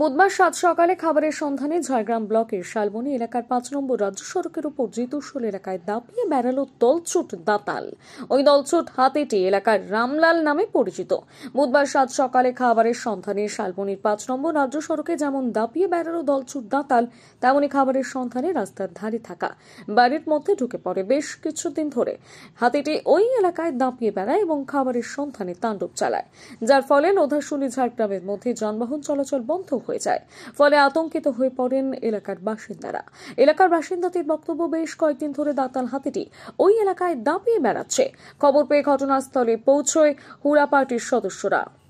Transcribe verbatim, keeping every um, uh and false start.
বুধবার সাত সকালে খাবারের সন্ধানে ঝাড়গ্রাম ব্লকের শালবনী এলাকার পাঁচ নম্বর রাজ্য সড়কের উপর জিতুশোল এলাকায় দাপিয়ে বেড়ালো দলছুট দাতাল। ওই দলছুট হাতিটি এলাকার রামলাল নামে পরিচিত। বুধবার সাত সকালে খাবারের সন্ধানে শালবনীর পাঁচ নম্বর রাজ্য সড়কে যেমন দাপিয়ে বেড়ালো দলছুট দাতাল, তেমনি খাবারের সন্ধানে রাস্তার ধারে থাকা বাড়ির মধ্যে ঢুকে পড়ে। বেশ কিছুদিন ধরে হাতিটি ওই এলাকায় দাপিয়ে বেড়ায় এবং খাবারের সন্ধানে তাণ্ডব চালায়, যার ফলে লোধাশুলি ঝাড়গ্রামের মধ্যে যানবাহন চলাচল বন্ধ হয়ে যায়। ফলে আতঙ্কিত হয়ে পড়েন এলাকার বাসিন্দারা। এলাকার বাসিন্দাদের বক্তব্য, বেশ কয়েকদিন ধরে দাতাল হাতিটি ওই এলাকায় দাপিয়ে বেড়াচ্ছে। খবর পেয়ে ঘটনাস্থলে পৌঁছয় হুড়া পার্টির সদস্যরা।